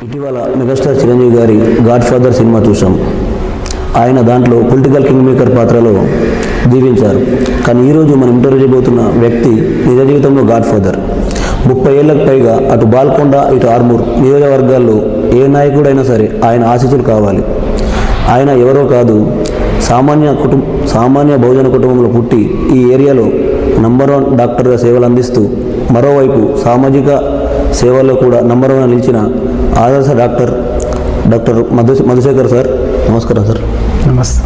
ఇటీవల మెగాస్టార్ చిరంజీవి గారి God father cinema చూసాం. ఆయన దాంట్లో పొలిటికల్ కింగ్ మేకర్ పాత్రలో దీవించారు. కానీ ఈరోజు మనం ఇంటర్వ్యూ చేయబోతున్న వ్యక్తి నిజ జీవితంలో గాడ్ ఫాదర్. 30 ఏళ్లకు పైగా అటు బాల్కొండ ఇటు ఆర్మూర్ నియోజకవర్గాల్లో ఏ నాయకుడైనా సరే ఆయన ఆశీస్సులు కావాలి. ఆయన ఎవరో కాదు, సామాన్య బహుజన కుటుంబంలో పుట్టి ఈ ఏరియాలో నంబర్ 1 డాక్టర్గా సేవలు అందిస్తూ మరోవైపు సామాజిక సేవల్లో కూడా నంబర్ 1 నిలిచిన ఆదర్శ డాక్టర్ మధుశేఖర్ సార్. నమస్కారం సార్. నమస్తే.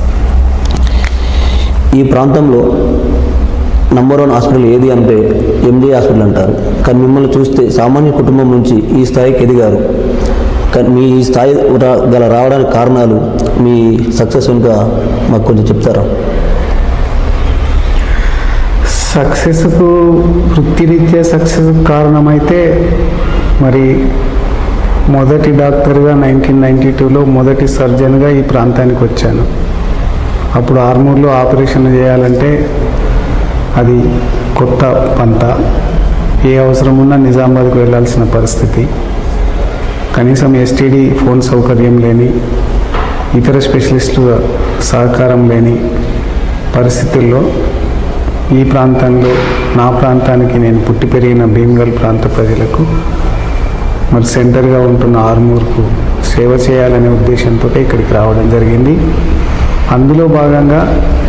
ఈ ప్రాంతంలో నంబర్ 1 హాస్పిటల్ ఏది అంటే ఎంజే హాస్పిటల్ అంటారు. కానీ మిమ్మల్ని చూస్తే సామాన్య కుటుంబం నుంచి ఈ స్థాయికి ఎదిగారు. కానీ మీ ఈ స్థాయి గల రావడానికి కారణాలు, మీ సక్సెస్ వెనుక మాకు కొంచెం చెప్తారా? సక్సెస్కు వృత్తిరీత్యా సక్సెస్ కారణమైతే మరి మొదటి డాక్టర్గా 1992లో మొదటి సర్జన్గా ఈ ప్రాంతానికి వచ్చాను. అప్పుడు ఆర్మూర్లో ఆపరేషన్ చేయాలంటే అది కొత్త పంత. ఏ అవసరం ఉన్నా నిజామాబాద్కు వెళ్ళాల్సిన పరిస్థితి. కనీసం ఎస్టీడీ ఫోన్ సౌకర్యం లేని, ఇతర స్పెషలిస్టుల సహకారం లేని పరిస్థితుల్లో ఈ ప్రాంతంలో, నా ప్రాంతానికి, నేను పుట్టి పెరిగిన భీమ్గల్ ప్రాంత ప్రజలకు మరి సెంటర్గా ఉంటున్న ఆర్మూర్కు సేవ చేయాలనే ఉద్దేశంతో ఇక్కడికి రావడం జరిగింది. అందులో భాగంగా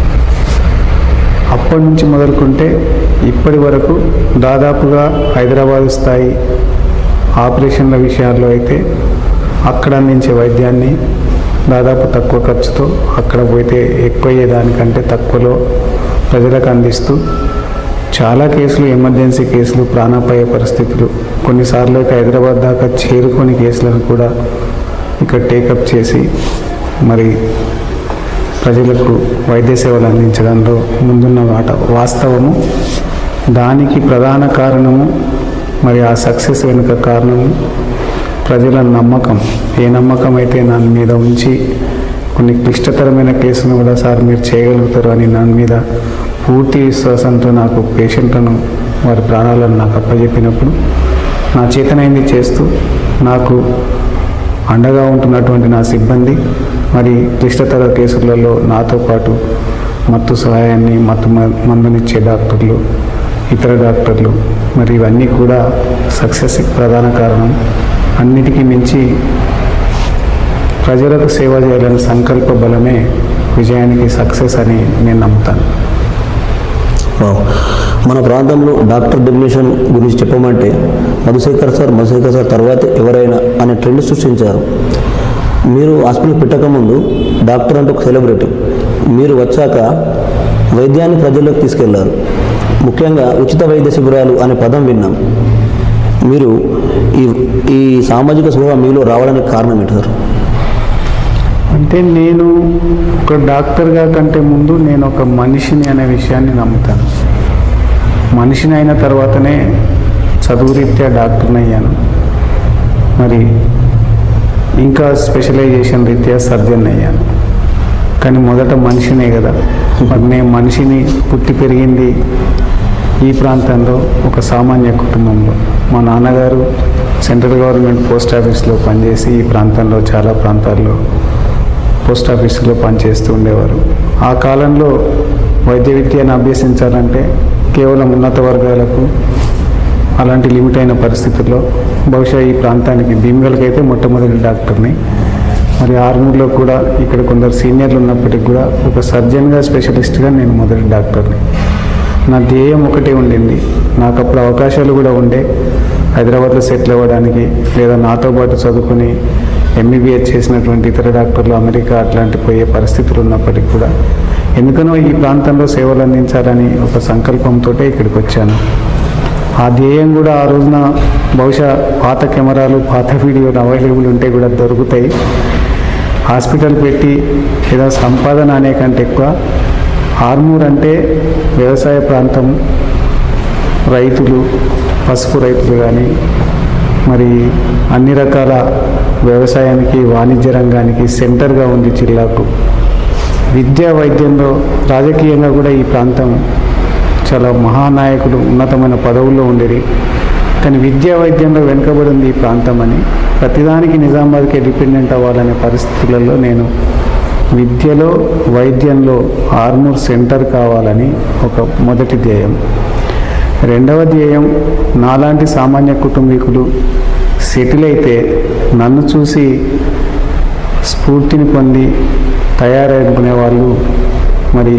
అప్పటి నుంచి మొదలుకుంటే ఇప్పటి వరకు దాదాపుగా హైదరాబాద్ స్థాయి ఆపరేషన్ల విషయాల్లో అయితే అక్కడ అందించే వైద్యాన్ని దాదాపు తక్కువ ఖర్చుతో, అక్కడ పోతే ఎక్కువ అయ్యేదానికంటే తక్కువలో ప్రజలకు అందిస్తూ చాలా కేసులు, ఎమర్జెన్సీ కేసులు, ప్రాణాపాయ పరిస్థితులు, కొన్నిసార్లు అయితే హైదరాబాద్ దాకా చేరుకొని కేసులను కూడా ఇక్కడ టేకప్ చేసి మరి ప్రజలకు వైద్య సేవలు అందించడంలో ముందున్న వాస్తవము. దానికి ప్రధాన కారణము, మరి ఆ సక్సెస్ వెనుక కారణము ప్రజల నమ్మకం. ఏ నమ్మకం అయితే నా మీద ఉంచి కొన్ని క్లిష్టతరమైన కేసులను కూడా సార్ మీరు చేయగలుగుతారు అని నా మీద పూర్తి విశ్వాసంతో నాకు పేషెంట్లను, వారి ప్రాణాలను నాకు అప్పచెప్పినప్పుడు నా చేతనైంది చేస్తూ నాకు అండగా ఉంటున్నటువంటి నా సిబ్బంది, మరి క్లిష్టతర కేసులలో నాతో పాటు మత్తు సహాయాన్ని, మత్తు మందునిచ్చే డాక్టర్లు, ఇతర డాక్టర్లు, మరి ఇవన్నీ కూడా సక్సెస్కి ప్రధాన కారణం. అన్నిటికీ మించి ప్రజలకు సేవ చేయాలనే సంకల్ప బలమే విజయానికి సక్సెస్ అని నేను నమ్ముతాను. మన ప్రాంతంలో డాక్టర్ డెఫినేషన్ గురించి చెప్పమంటే మధుశేఖర్ సార్ తర్వాత ఎవరైనా అనే ట్రెండ్ సృష్టించారు. మీరు హాస్పిటల్ పెట్టకముందు డాక్టర్ అంటే ఒక సెలబ్రిటీ. మీరు వచ్చాక వైద్యాన్ని ప్రజల్లోకి తీసుకెళ్లారు. ముఖ్యంగా ఉచిత వైద్య శిబిరాలు అనే పదం విన్నాం. మీరు ఈ సామాజిక స్పృహ మీలో రావడానికి కారణం ఏంటి సార్? అంటే నేను ఒక డాక్టర్గా కంటే ముందు నేను ఒక మనిషిని అనే విషయాన్ని నమ్ముతాను. మనిషిని అయిన తర్వాతనే చదువు రీత్యా డాక్టర్ని అయ్యాను. మరి ఇంకా స్పెషలైజేషన్ రీత్యా సర్జన్ అయ్యాను. కానీ మొదట మనిషినే కదా. మరి నేను మనిషిని, పుట్టి పెరిగింది ఈ ప్రాంతంలో ఒక సామాన్య కుటుంబంలో. మా నాన్నగారు సెంట్రల్ గవర్నమెంట్ పోస్ట్ ఆఫీస్లో పనిచేసి ఈ ప్రాంతంలో చాలా ప్రాంతాల్లో పోస్ట్ ఆఫీసులో పనిచేస్తూ ఉండేవారు. ఆ కాలంలో వైద్య విద్యను అభ్యసించాలంటే కేవలం ఉన్నత వర్గాలకు, అలాంటి లిమిట్ అయిన పరిస్థితుల్లో బహుశా ఈ ప్రాంతానికి భీమ్గల్కి అయితే మొట్టమొదటి డాక్టర్ని, మరి ఆర్మూర్లో కూడా ఇక్కడ కొందరు సీనియర్లు ఉన్నప్పటికీ కూడా ఒక సర్జన్గా, స్పెషలిస్ట్గా నేను మొదటి డాక్టర్ని. నా ధ్యేయం ఒకటే ఉండింది. నాకు అప్పుడు అవకాశాలు కూడా ఉండే హైదరాబాద్లో సెటిల్ అవ్వడానికి, లేదా నాతో పాటు చదువుకుని ఎంబీబీఎస్ చేసినటువంటి ఇతర డాక్టర్లు అమెరికా అట్లాంటి పోయే పరిస్థితులు ఉన్నప్పటికీ కూడా ఎందుకనో ఈ ప్రాంతంలో సేవలు అందించాలని ఒక సంకల్పంతో ఇక్కడికి వచ్చాను. ఆ ధ్యేయం కూడా ఆ రోజున బహుశా పాత కెమెరాలు, పాత వీడియోలు అవైలబుల్ ఉంటే కూడా దొరుకుతాయి. హాస్పిటల్ పెట్టి ఏదో సంపాదన అనే కంటే ఎక్కువ ఆర్మూర్ అంటే వ్యవసాయ ప్రాంతం, రైతులు, పసుపు రైతులు కానీ, మరి అన్ని రకాల వ్యవసాయానికి, వాణిజ్య రంగానికి సెంటర్గా ఉంది జిల్లాకు. విద్యా, వైద్యంలో, రాజకీయంగా కూడా ఈ ప్రాంతం చాలా మహానాయకులు ఉన్నతమైన పదవుల్లో ఉండేది. కానీ విద్యా వైద్యంలో వెనుకబడి ఉంది ఈ ప్రాంతం అని ప్రతిదానికి నిజామాబాద్కే డిపెండెంట్ అవ్వాలనే పరిస్థితులలో నేను విద్యలో వైద్యంలో ఆర్మూర్ సెంటర్ కావాలని ఒక మొదటి ధ్యేయం. రెండవ ధ్యేయం, నాలాంటి సామాన్య కుటుంబీకులు సెటిల్ అయితే నన్ను చూసి స్ఫూర్తిని పొంది తయారనుకునే వాళ్ళు మరి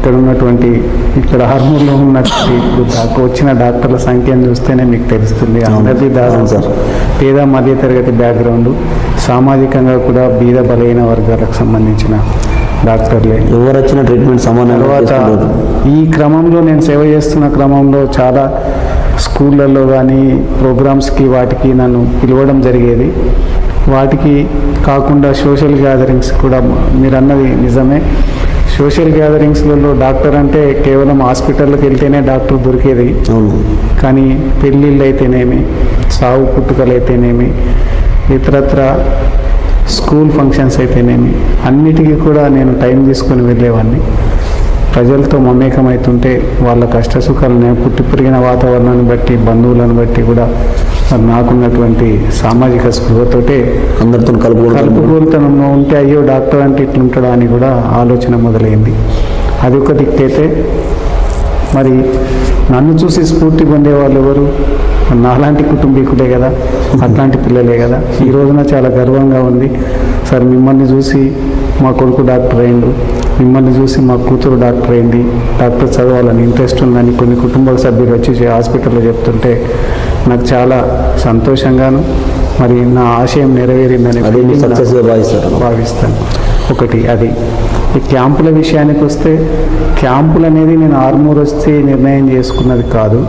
ఇక్కడ ఆర్మూర్లో ఉన్నటువంటి ఇప్పుడు వచ్చిన డాక్టర్ల సంఖ్యను చూస్తేనే మీకు తెలుస్తుంది. అందరిది దాదాపు పేద మధ్యతరగతి బ్యాక్గ్రౌండ్, సామాజికంగా కూడా బీద బలహీన వర్గాలకు సంబంధించిన డాక్టర్లే. ఎవరు వచ్చిన ట్రీట్మెంట్ సమానం. తర్వాత ఈ క్రమంలో నేను సేవ చేస్తున్న క్రమంలో చాలా స్కూళ్ళల్లో కానీ ప్రోగ్రామ్స్కి వాటికి నన్ను పిలవడం జరిగేది. వాటికి కాకుండా సోషల్ గ్యాదరింగ్స్ కూడా మీరు అన్నది నిజమే. సోషల్ గ్యాదరింగ్స్లలో డాక్టర్ అంటే కేవలం హాస్పిటల్కి వెళ్తేనే డాక్టర్ దొరికేది. కానీ పెళ్ళిళ్ళు అయితేనేమి, సావు పుట్టుకలు అయితేనేమి, ఇతరత్ర స్కూల్ ఫంక్షన్స్ అయితేనేమి, అన్నిటికీ కూడా నేను టైం తీసుకొని వెళ్ళేవాడిని. ప్రజలతో మమేకమవుతుంటే వాళ్ళ కష్టసుఖాలను పుట్టి పెరిగిన వాతావరణాన్ని బట్టి, బంధువులను బట్టి కూడా నాకున్నటువంటి సామాజిక స్పృహతోటే అందరితో కలుపుకోలుతనంలో ఉంటే అయ్యో డాక్టర్ అంటే ఇట్లుంటాడా అని కూడా ఆలోచన మొదలైంది. అది ఒక దిక్కైతే మరి నన్ను చూసి స్ఫూర్తి పొందే వాళ్ళు ఎవరు? నాలాంటి కుటుంబీకులే కదా, అట్లాంటి పిల్లలే కదా. ఈ రోజున చాలా గర్వంగా ఉంది. సార్ మిమ్మల్ని చూసి మా కొడుకు డాక్టర్ అయిండు, మిమ్మల్ని చూసి మా కూతురు డాక్టర్ అయింది, డాక్టర్ చదవాలని ఇంట్రెస్ట్ ఉందని కొన్ని కుటుంబ సభ్యులు వచ్చి హాస్పిటల్లో చెప్తుంటే నాకు చాలా సంతోషంగాను మరి నా ఆశయం నెరవేరిందని భావిస్తాను. ఒకటి అది. ఈ క్యాంపుల విషయానికి వస్తే, క్యాంపులు అనేది నేను ఆర్మూర్ వస్తే నిర్ణయం చేసుకున్నది కాదు.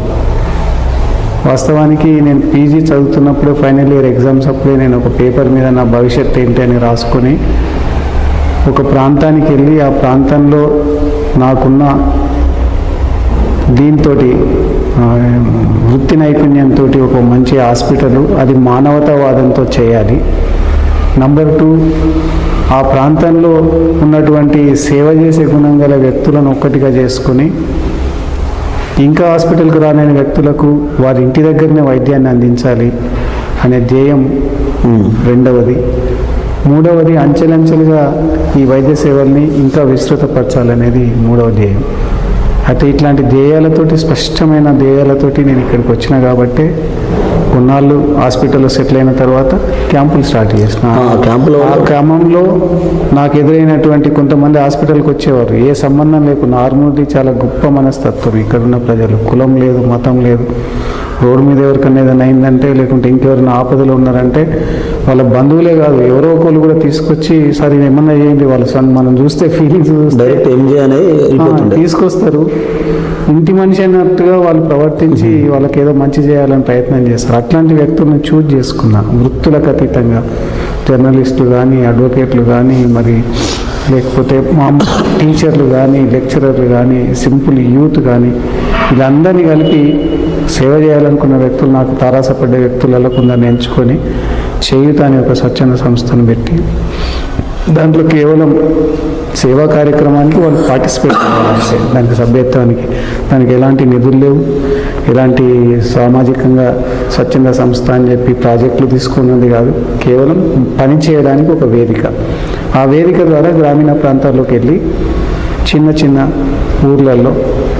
వాస్తవానికి నేను పీజీ చదువుతున్నప్పుడే ఫైనల్ ఇయర్ ఎగ్జామ్స్ అప్పుడే నేను ఒక పేపర్ మీద నా భవిష్యత్తు ఏంటి అని రాసుకొని ఒక ప్రాంతానికి వెళ్ళి ఆ ప్రాంతంలో నాకున్న దీంతో వృత్తి నైపుణ్యంతో ఒక మంచి హాస్పిటల్, అది మానవతావాదంతో చేయాలి. నంబర్ 2, ఆ ప్రాంతంలో ఉన్నటువంటి సేవ చేసే గుణం గల వ్యక్తులను ఒక్కటిగా చేసుకొని ఇంకా హాస్పిటల్కి రాలేని వ్యక్తులకు వారి ఇంటి దగ్గరనే వైద్యాన్ని అందించాలి అనే ధ్యేయం రెండవది. మూడవది, అంచెలంచెలుగా ఈ వైద్య సేవల్ని ఇంకా విస్తృతపరచాలనేది మూడవ ధ్యేయం. అయితే ఇట్లాంటి ధ్యేయాలతోటి, స్పష్టమైన ధ్యేయాలతోటి నేను ఇక్కడికి వచ్చిన కాబట్టి కొన్నాళ్ళు హాస్పిటల్లో సెటిల్ అయిన తర్వాత క్యాంపులు స్టార్ట్ చేసిన. ఆ క్రమంలో నాకు ఎదురైనటువంటి కొంతమంది హాస్పిటల్కి వచ్చేవారు, ఏ సంబంధం లేకుండా. ఆర్మూర్ది చాలా గొప్ప మనస్తత్వం ఇక్కడున్న ప్రజలు. కులం లేదు, మతం లేదు. రోడ్డు మీద ఎవరికన్నా ఏదైనా అయిందంటే, లేకుంటే ఇంకెవరైనా ఆపదలో ఉన్నారంటే వాళ్ళ బంధువులే కాదు, ఎవరో ఒకళ్ళు కూడా తీసుకొచ్చి సరే ఏమన్నా చేయండి, వాళ్ళు మనం చూస్తే ఫీలింగ్స్ తీసుకొస్తారు. ఇంటి మనిషి అన్నట్టుగా వాళ్ళు ప్రవర్తించి వాళ్ళకి ఏదో మంచి చేయాలని ప్రయత్నం చేస్తారు. అట్లాంటి వ్యక్తులను చూజ్ చేసుకున్నా. వృత్తులకు అతీతంగా జర్నలిస్టులు కానీ, అడ్వకేట్లు కానీ, మరి లేకపోతే మా టీచర్లు కానీ, లెక్చరర్లు కానీ, సింపుల్ యూత్ కానీ, వీళ్ళందరినీ కలిపి సేవ చేయాలనుకున్న వ్యక్తులు, నాకు తారాసపడ్డ వ్యక్తులలో కొందరిని ఎంచుకొని చేయూత అనే ఒక స్వచ్ఛంద సంస్థను పెట్టి దాంట్లో కేవలం సేవా కార్యక్రమానికి వాళ్ళు పార్టిసిపేట్ చేయాలంటే, దానికి సభ్యత్వానికి దానికి ఎలాంటి నిధులు లేవు, ఎలాంటి సామాజికంగా స్వచ్ఛంద సంస్థ అని చెప్పి ప్రాజెక్టులు తీసుకున్నది కాదు, కేవలం పని చేయడానికి ఒక వేదిక. ఆ వేదిక ద్వారా గ్రామీణ ప్రాంతాల్లోకి వెళ్ళి చిన్న చిన్న ఊర్లలో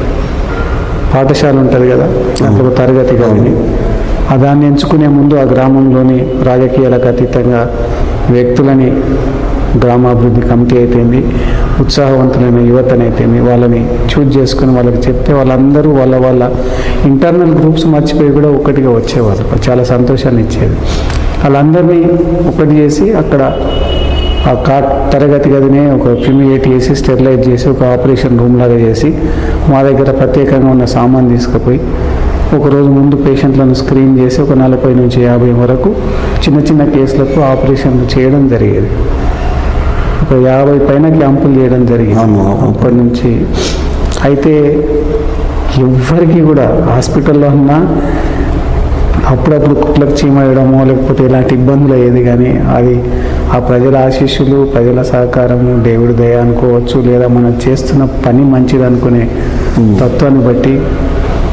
పాఠశాల ఉంటుంది కదా, ఒక తరగతి గదిని దాన్ని ఎంచుకునే ముందు ఆ గ్రామంలోని రాజకీయాలకు అతీతంగా వ్యక్తులని గ్రామాభివృద్ధి కమిటీ అయితేంది, ఉత్సాహవంతులైన యువతనైతేమి వాళ్ళని చూజ్ చేసుకుని వాళ్ళకి చెప్తే వాళ్ళందరూ వాళ్ళ ఇంటర్నల్ గ్రూప్స్ మర్చిపోయి కూడా ఒక్కటిగా వచ్చేవారు. చాలా సంతోషాన్ని ఇచ్చేది. వాళ్ళందరినీ ఒకటి చేసి అక్కడ ఆ తరగతి గదిని ఒక ఫ్యూమిగేట్ చేసి, స్టెరిలైజ్ చేసి, ఒక ఆపరేషన్ రూమ్ లాగా చేసి మా దగ్గర ప్రత్యేకంగా ఉన్న సామాన్ తీసుకుపోయి ఒకరోజు ముందు పేషెంట్లను స్క్రీన్ చేసి ఒక 40 నుంచి 50 వరకు చిన్న చిన్న కేసులకు ఆపరేషన్లు చేయడం జరిగేది. ఒక 50 పైన క్యాంపులు చేయడం జరిగింది అప్పటి నుంచి. అయితే ఎవ్వరికి కూడా హాస్పిటల్లో ఉన్న అప్పుడప్పుడు కుట్లకు చీమయడమో లేకపోతే ఇలాంటి ఇబ్బందులు అయ్యేది, కానీ అది ఆ ప్రజల ఆశీస్సులు, ప్రజల సహకారము, దేవుడి దయ అనుకోవచ్చు, లేదా మనం చేస్తున్న పని మంచిది అనుకునే తత్వాన్ని బట్టి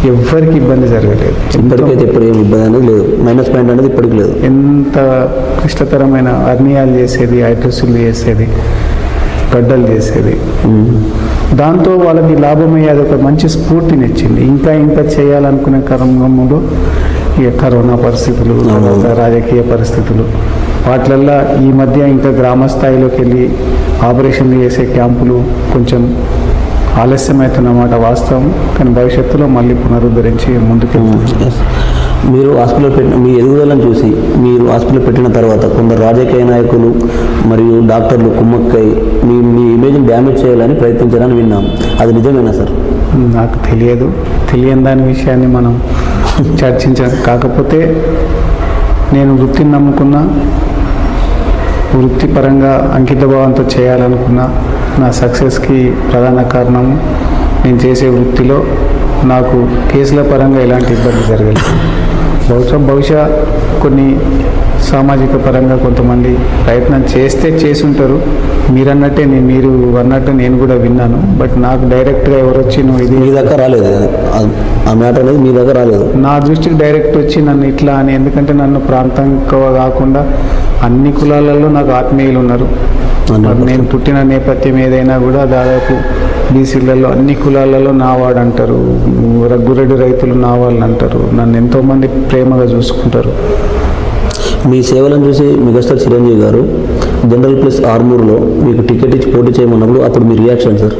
ఎవ్వరికి ఇబ్బంది జరగలేదు. ఇప్పటికైతే ఎప్పుడు ఏమి ఇబ్బంది అనేది లేదు, మైనస్ పాయింట్ అనేది ఇప్పటికి లేదు. ఎంత క్లిష్టతరమైన అర్నియాలు చేసేది, ఐటస్లు చేసేది, గడ్డలు చేసేది. దాంతో వాళ్ళకి లాభమయ్యేది ఒక మంచి స్ఫూర్తినిచ్చింది. ఇంకా ఇంకా చేయాలనుకునే క్రమంలో ఇక కరోనా పరిస్థితులు, తర్వాత రాజకీయ పరిస్థితులు, వాటిలల్లో ఈ మధ్య ఇంకా గ్రామ స్థాయిలోకి వెళ్ళి ఆపరేషన్లు చేసే క్యాంపులు కొంచెం ఆలస్యమవుతున్నమాట వాస్తవం. కానీ భవిష్యత్తులో మళ్ళీ పునరుద్ధరించి ముందుకెళ్తుంది. మీరు హాస్పిటల్ పెట్టిన మీ ఎదుగుదలను చూసి మీరు హాస్పిటల్ పెట్టిన తర్వాత కొందరు రాజకీయ నాయకులు మరియు డాక్టర్లు కుమ్మక్కై మీ ఇమేజ్ని డ్యామేజ్ చేయాలని ప్రయత్నించారని విన్నాం. అది నిజమేనా సార్? నాకు తెలియని దాని విషయాన్ని మనం చర్చించాం. కాకపోతే నేను వృత్తిని నమ్ముకున్నా, వృత్తిపరంగా అంకితభావంతో చేయాలనుకున్నా, నా సక్సెస్కి ప్రధాన కారణం నేను చేసే వృత్తిలో నాకు కేసుల పరంగా ఎలాంటి ఇబ్బంది జరగలేదు. బహుశా కొన్ని సామాజిక పరంగా కొంతమంది ప్రయత్నం చేసి ఉంటారు. మీరు అన్నట్టు నేను కూడా విన్నాను. బట్ నాకు డైరెక్ట్గా ఎవరు వచ్చి నువ్వు ఇది మీ దగ్గర రాలేదు, ఆ మ్యాటర్ అనేది మీ దగ్గర రాలేదు. నా దృష్టికి డైరెక్ట్ వచ్చి నన్ను ఇట్లా అని, ఎందుకంటే నన్ను ప్రాంతంగా కాకుండా అన్ని కులాలలో నాకు ఆత్మీయులు ఉన్నారు. నేను పుట్టిన నేపథ్యం ఏదైనా కూడా దాదాపు బీసీలలో అన్ని కులాలలో నావాడు అంటారు, రఘురెడ్డి రైతులు నా వాళ్ళు అంటారు. నన్ను ఎంతోమంది ప్రేమగా చూసుకుంటారు. మీ సేవలను చూసి మెగాస్టార్ చిరంజీవి గారు జనరల్ ప్లస్ ఆర్మూర్లో మీకు టికెట్ ఇచ్చి పోటీ చేయమన్నప్పుడు అప్పుడు మీ రియాక్షన్ సార్?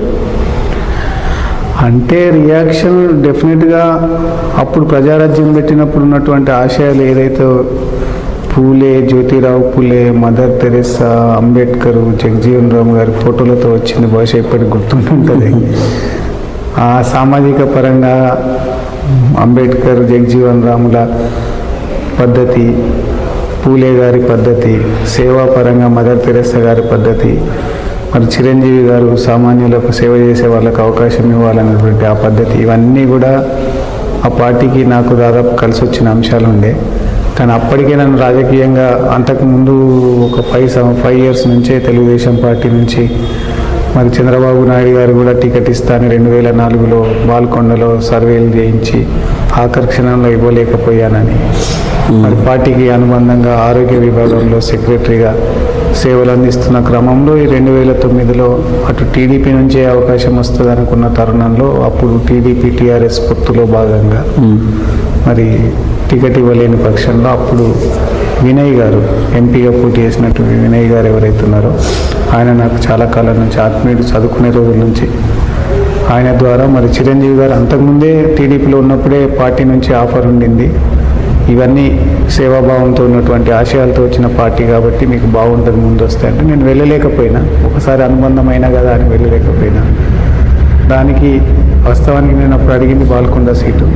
అంటే రియాక్షన్ డెఫినెట్గా అప్పుడు ప్రజారాజ్యం పెట్టినప్పుడు ఉన్నటువంటి ఆశయాలు ఏదైతే పూలే, జ్యోతిరావు పూలే, మదర్ తెరెసా, అంబేద్కర్, జగజీవన్ రామ్ గారి ఫోటోలతో వచ్చింది. బహుశా ఇప్పటికి గుర్తుంటుంది. ఆ సామాజిక పరంగా అంబేద్కర్, జగజీవన్ రాముల పద్ధతి, పూలే గారి పద్ధతి, సేవాపరంగా మదర్ తెరెసా గారి పద్ధతి, మరి చిరంజీవి గారు సామాన్యులకు సేవ చేసే వాళ్ళకు అవకాశం ఇవ్వాలన్నటువంటి ఆ పద్ధతి, ఇవన్నీ కూడా ఆ పార్టీకి నాకు దాదాపు కలిసి వచ్చిన అంశాలు ఉండే. కానీ అప్పటికే నన్ను రాజకీయంగా అంతకుముందు ఒక 5 ఇయర్స్ నుంచే తెలుగుదేశం పార్టీ నుంచి మరి చంద్రబాబు నాయుడు గారు కూడా టికెట్ ఇస్తాను 2004లో బాల్కొండలో సర్వేలు చేయించి ఆఖరి క్షణంలో ఇవ్వలేకపోయానని, మరి పార్టీకి అనుబంధంగా ఆరోగ్య విభాగంలో సెక్రటరీగా సేవలు అందిస్తున్న క్రమంలో ఈ 2009లో అటు టీడీపీ నుంచే అవకాశం వస్తుంది అనుకున్న తరుణంలో అప్పుడు టీడీపీ టీఆర్ఎస్ పొత్తులో భాగంగా మరి టికెట్ ఇవ్వలేని పక్షంలో అప్పుడు వినయ్ గారు, ఎంపీగా పోటీ చేసినట్టు వినయ్ గారు ఎవరైతే ఉన్నారో ఆయన నాకు చాలా కాలం నుంచి ఆత్మీయుడు, చదువుకునే రోజుల నుంచి. ఆయన ద్వారా మరి చిరంజీవి గారు అంతకుముందే టీడీపీలో ఉన్నప్పుడే పార్టీ నుంచి ఆఫర్ ఉండింది. ఇవన్నీ సేవాభావంతో ఉన్నటువంటి ఆశయాలతో వచ్చిన పార్టీ కాబట్టి మీకు బాగుంటుంది ముందు వస్తే అంటే నేను వెళ్ళలేకపోయినా, ఒకసారి అనుబంధం అయినా కదా అని వెళ్ళలేకపోయినా. దానికి వాస్తవానికి నేను అప్పుడు అడిగింది బాల్కొండ సీటు,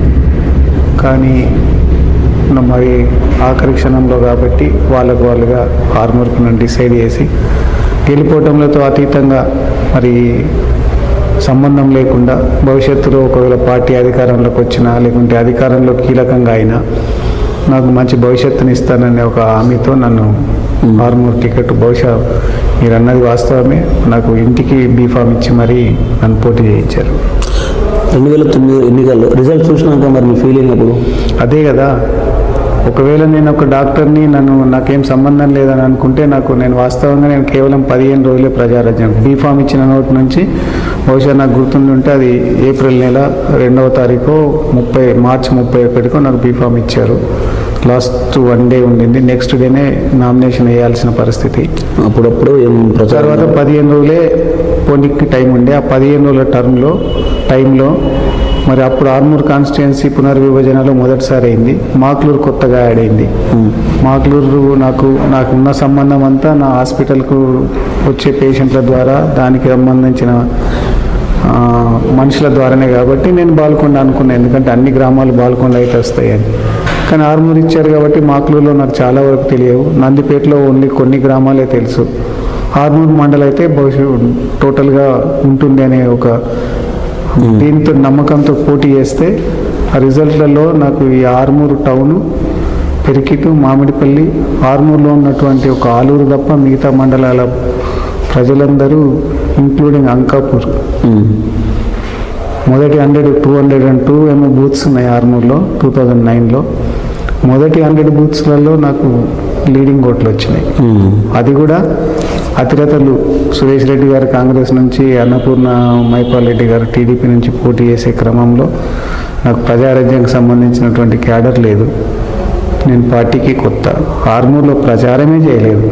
కానీ మరి ఆఖరి క్షణంలో కాబట్టి వాళ్ళుగా ఆర్మూర్కు నన్ను డిసైడ్ చేసి గెలిపోవటంలతో అతీతంగా మరి సంబంధం లేకుండా భవిష్యత్తులో ఒకవేళ పార్టీ అధికారంలోకి వచ్చినా లేకుంటే అధికారంలో కీలకంగా అయినా నాకు మంచి భవిష్యత్తుని ఇస్తాననే ఒక హామీతో నన్ను ఆర్మూర్ టికెట్, బహుశా మీరు అన్నది వాస్తవమే, నాకు ఇంటికి బీఫామ్ ఇచ్చి మరీ నన్ను పోటీ చేయించారు. 2009 ఎన్నికల్లో రిజల్ట్ చూసినాక మరి మీ ఫీలింగ్ అప్పుడు? అదే కదా, ఒకవేళ నేను ఒక డాక్టర్ని నాకేం సంబంధం లేదని అనుకుంటే నేను వాస్తవంగా కేవలం 15 రోజులే ప్రజారాజ్యం బీఫామ్ ఇచ్చిన నోటి నుంచి బహుశా నాకు గుర్తుండుంటే అది ఏప్రిల్ నెల 2వ తారీఖు మార్చి 31కో నాకు బీఫామ్ ఇచ్చారు. లాస్ట్ 1 డే ఉండింది, నెక్స్ట్ డేనే నామినేషన్ వేయాల్సిన పరిస్థితి. అప్పుడప్పుడు తర్వాత 15 రోజులే పోనీకి టైం ఉండే. ఆ 15 రోజుల టైంలో మరి అప్పుడు ఆర్మూర్ కాన్స్టిట్యుయెన్సీ పునర్విభజనలో మొదటిసారి అయింది. మాక్లూరు కొత్తగా యాడ్ అయింది. మాక్లూరు నాకున్న సంబంధం అంతా నా హాస్పిటల్కు వచ్చే పేషెంట్ల ద్వారా, దానికి సంబంధించిన మనుషుల ద్వారానే కాబట్టి నేను బాల్కొండ అనుకున్నాను, ఎందుకంటే అన్ని గ్రామాలు బాల్కొండ అయితే వస్తాయని. కానీ ఆర్మూర్ ఇచ్చారు కాబట్టి మాక్లూరులో నాకు చాలా వరకు తెలియవు. నందిపేటలో ఓన్లీ కొన్ని గ్రామాలే తెలుసు. ఆర్మూర్ మండలం అయితే బహుశా టోటల్గా ఉంటుంది అనే ఒక దీంతో నమ్మకంతో పోటీ చేస్తే ఆ రిజల్ట్లలో నాకు ఈ ఆర్మూరు టౌను, పెరికిటు, మామిడిపల్లి, ఆర్మూర్లో ఉన్నటువంటి ఒక ఆలూరు తప్ప మిగతా మండలాల ప్రజలందరూ ఇంక్లూడింగ్ అంకాపూర్ మొదటి 202 ఏమో బూత్స్ ఉన్నాయి ఆర్మూర్లో 2009లో. మొదటి 100 బూత్స్లలో నాకు లీడింగ్ ఓట్లు వచ్చినాయి. అది కూడా అతిరథలు సురేష్ రెడ్డి గారు కాంగ్రెస్ నుంచి, అన్నపూర్ణ మైపాల్ రెడ్డి గారు టీడీపీ నుంచి పోటీ చేసే క్రమంలో నాకు ప్రజారాజ్యానికి సంబంధించినటువంటి క్యాడర్ లేదు. నేను పార్టీకి కొత్త, ఆర్మూర్లో ప్రచారమే చేయలేదు.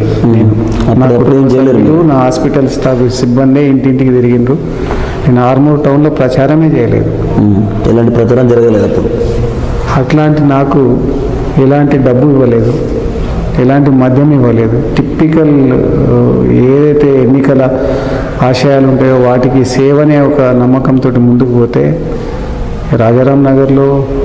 నా హాస్పిటల్ స్టాఫ్ సిబ్బంది ఇంటింటికి తిరిగిండ్రు. నేను ఆర్మూర్ టౌన్లో ప్రచారమే చేయలేదు. ఎలాంటి ప్రచారం జరగలేదు అప్పుడు. అట్లాంటి నాకు ఎలాంటి డబ్బు ఇవ్వలేదు, ఎలాంటి మద్యం ఇవ్వలేదు. టిపికల్ ఏదైతే ఎన్నికల ఆశయాలు ఉంటాయో వాటికి సేవనే ఒక నమ్మకంతో ముందుకు పోతే రాజారాం నగర్లో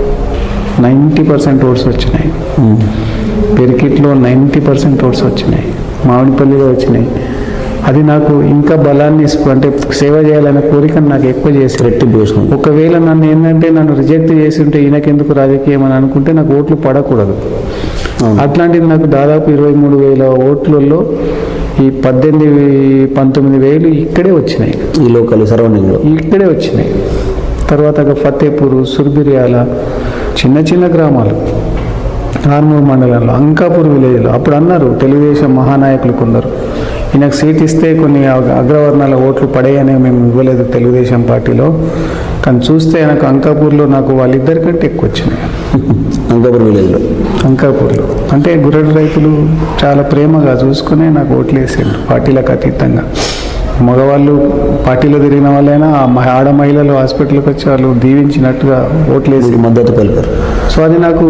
90% ఓట్స్ వచ్చినాయి, పెరికిట్లో 90% ఓట్స్ వచ్చినాయి, మామిడిపల్లిలో వచ్చినాయి. అది నాకు ఇంకా బలాన్ని అంటే సేవ చేయాలనే కోరికను నాకు ఎక్కువ చేసి రెట్టింపు. ఒకవేళ నన్ను రిజెక్ట్ చేసి ఉంటే ఈయనకెందుకు రాజకీయం అని అనుకుంటే నాకు ఓట్లు పడకూడదు. అట్లాంటిది నాకు దాదాపు 23,000 ఓట్లలో ఈ 18,000-19,000 ఇక్కడే వచ్చినాయి, ఈ లోకల్ సరౌండింగ్లో ఇక్కడే వచ్చినాయి. తర్వాత ఫతేపూరు, సుర్బిర్యాల, చిన్న చిన్న గ్రామాలు ఆర్మూర్ మండలంలో, అంకాపూర్ విలేజ్లో అప్పుడు అన్నారు తెలుగుదేశం మహానాయకులు కొందరు, ఈయనకు సీట్ ఇస్తే కొన్ని అగ్రవర్ణాల ఓట్లు పడేయని మేము ఇవ్వలేదు తెలుగుదేశం పార్టీలో. కానీ చూస్తే నాకు అంకాపూర్లో నాకు వాళ్ళిద్దరికంటే ఎక్కువ వచ్చినాయి. అంకాపూర్ విలేజ్లో, అంకాపూర్లో అంటే గుర్రెడు రైతులు చాలా ప్రేమగా చూసుకునే నాకు ఓట్లు వేసారు. పార్టీలకు అతీతంగా మగవాళ్ళు పార్టీలో తిరిగిన వాళ్ళైనా ఆడ మహిళలు హాస్పిటల్కి వచ్చి వాళ్ళు దీవించినట్టుగా ఓట్లు వేసి మద్దతు పలికారు. సో అది నాకు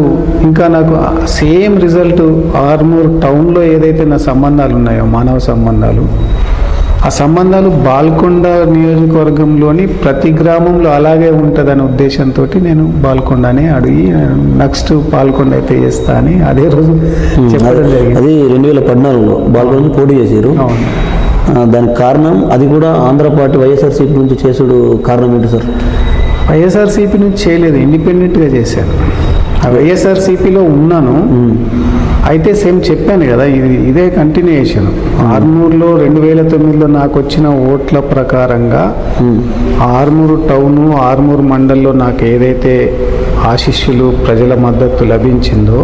సేమ్ రిజల్ట్ ఆర్మూర్ టౌన్లో ఏదైతే నా సంబంధాలు ఉన్నాయో మానవ సంబంధాలు, ఆ సంబంధాలు బాల్కొండ నియోజకవర్గంలోని ప్రతి గ్రామంలో అలాగే ఉంటుందనే ఉద్దేశంతో నేను బాల్కొండనే అడిగి నెక్స్ట్ పాల్కొండ అయితే చేస్తా అని అదే రోజు చెప్పడం జరిగింది. అది 2014లో బాల్కొండ పోటీ చేశారు. అవును. దానికి కారణం అది కూడా ఆంధ్ర పార్టీ వైఎస్ఆర్సీపీ నుంచి చేసుడు కారణం ఏంటి సార్? వైఎస్ఆర్సీపీ నుంచి చేయలేదు, ఇండిపెండెంట్గా చేశాను. వైఎస్ఆర్సీపీలో ఉన్నాను. అయితే సేమ్ చెప్పాను కదా, ఇదే కంటిన్యూయేషన్. ఆర్మూర్లో 2009లో నాకు వచ్చిన ఓట్ల ప్రకారంగా ఆర్మూరు టౌను, ఆర్మూర్ మండల్లో నాకు ఏదైతే ఆశీస్సులు ప్రజల మద్దతు లభించిందో